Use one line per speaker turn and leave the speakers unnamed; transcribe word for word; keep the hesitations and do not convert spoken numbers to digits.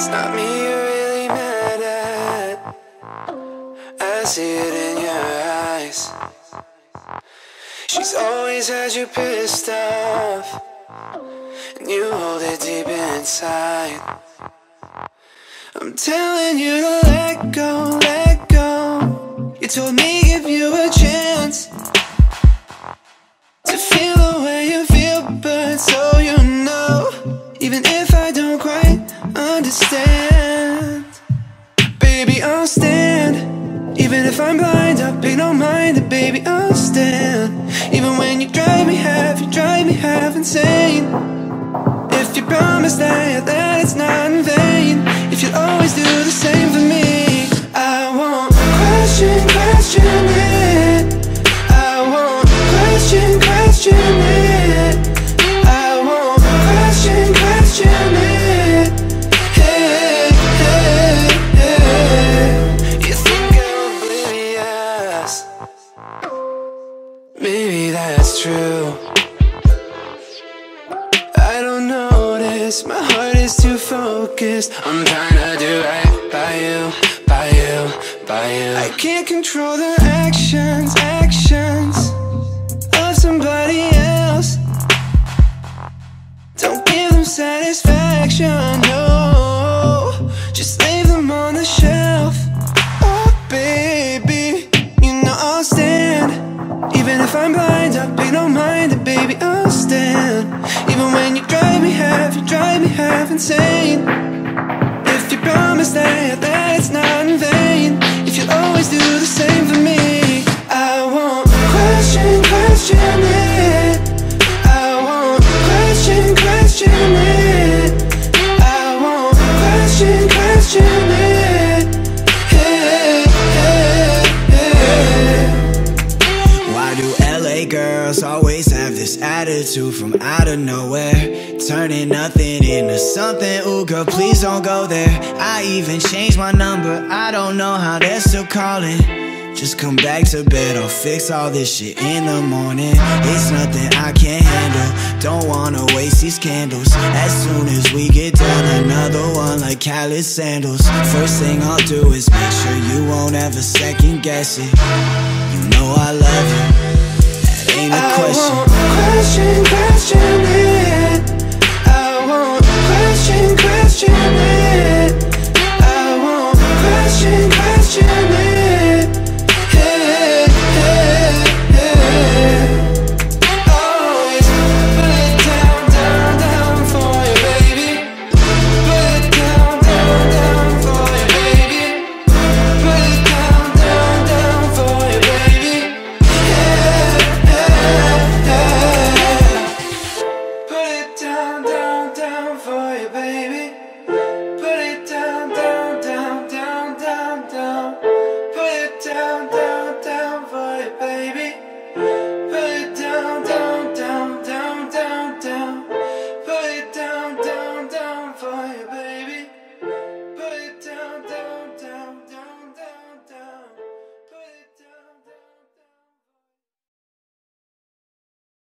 It's not me you're really mad at. I see it in your eyes. She's always had you pissed off, and you hold it deep inside. I'm telling you to let go, let go. You told me give you a chance to feel the way you feel, but so you know, even if I don't quite understand, baby, I'll stand. Even if I'm blind, I'll pay no mind, and baby, I'll stand. Even when you drive me half, you drive me half insane. If you promise that, that it's not in vain, if you'll always do the same for me, I won't question, question it. I won't question, question it. I won't question, question it. Hey, hey, hey. You think I'm oblivious? Maybe that's true. I don't notice, my heart is too focused. I'm trying to do right by you, by you, by you. I can't control the actions, actions of somebody else. Don't give them satisfaction, no. Just leave them on the shelf. Oh baby, you know I'll stand. Even if I'm blind, I'll pay no mind, and baby, I'll stand. Even when you drive me half, you drive me half insane. If you promise that, that it's not in vain, if you'll always do the same for me, I won't question, question it. I won't question, question it. I won't question, question it. Hey, hey, hey.
Why do L A girls always have this attitude from out of nowhere, turning nothing into something? Ooh girl, please don't go there. I even changed my number, I don't know how they're still calling. Just come back to bed, I'll fix all this shit in the morning. It's nothing I can't handle, don't wanna waste these candles. As soon as we get done, another one like callous sandals. First thing I'll do is make sure you won't ever second guess it. You know I love you, that ain't a question.
I won't question, question it.